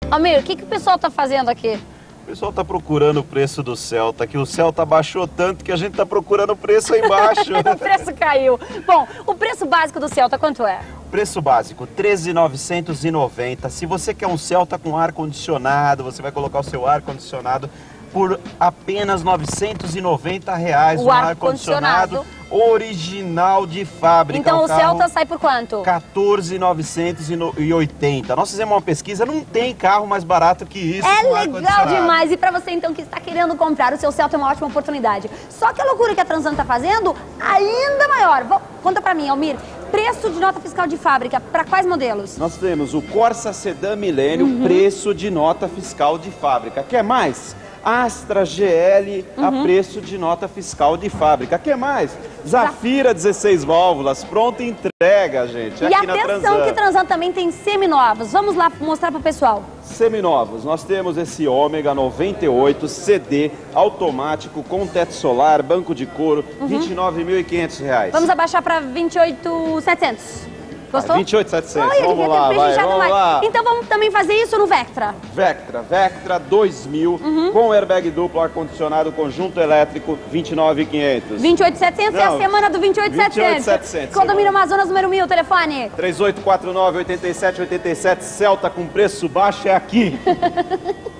Almir, o que o pessoal tá fazendo aqui? O pessoal tá procurando o preço do Celta, que o Celta baixou tanto que a gente tá procurando o preço aí embaixo. O preço caiu. Bom, o preço básico do Celta quanto é? Preço básico, R$ 13.990. Se você quer um Celta com ar-condicionado, você vai colocar o seu ar-condicionado por apenas R$ 990 O um ar-condicionado original de fábrica. Então o Celta sai por quanto? R$ 14.980. Nós fizemos uma pesquisa, não tem carro mais barato que isso. É legal demais. E pra você então que está querendo comprar o seu Celta é uma ótima oportunidade. Só que a loucura que a Transam tá fazendo, ainda maior. Conta pra mim, Almir. Preço de nota fiscal de fábrica, para quais modelos? Nós temos o Corsa Sedan Millennium, preço de nota fiscal de fábrica. Quer mais? Astra GL a preço de nota fiscal de fábrica. Quer mais? Zafira 16 válvulas, pronta entrega, gente. E aqui na atenção Transam. que Transam também tem seminovos. Vamos lá mostrar pro pessoal. Seminovos, nós temos esse Ômega 98 CD automático com teto solar, banco de couro, R$ 29.500. Vamos abaixar para 28.700. Gostou? 28.700. Olha, Vamos lá, vamos lá. Então vamos também fazer isso no Vectra. Vectra 2000, com airbag duplo, ar-condicionado, conjunto elétrico, 29.500. 28.700 é a semana do 28.700. 28.700. Condomínio Amazonas, número 1000, telefone. 3849-8787, Celta com preço baixo é aqui.